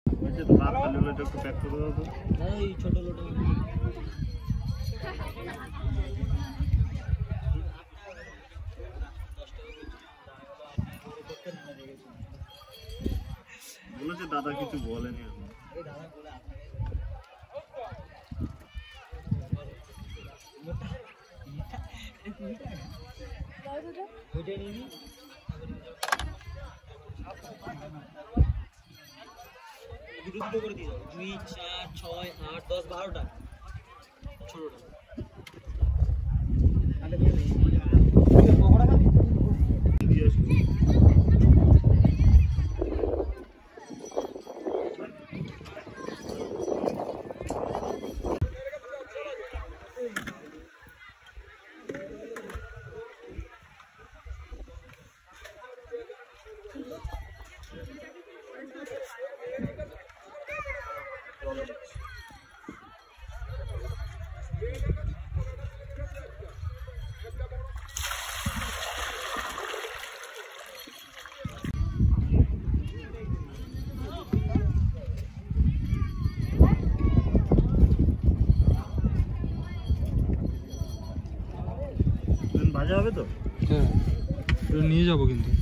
ওইটা তো ভাত খালি হলে একটু প্যাক করে দাও তো। এই ছোট লোটা বলেছে দাদা কিছু বলেনি এখন। দুটো করে দিয়ে দাও 2 4 6 8 10 12টা ছোটটা আরে পকোড়া খাবি দিয়ে আসবো। ভাজা হবে তো? হ্যাঁ, নিয়ে যাবো কিন্তু।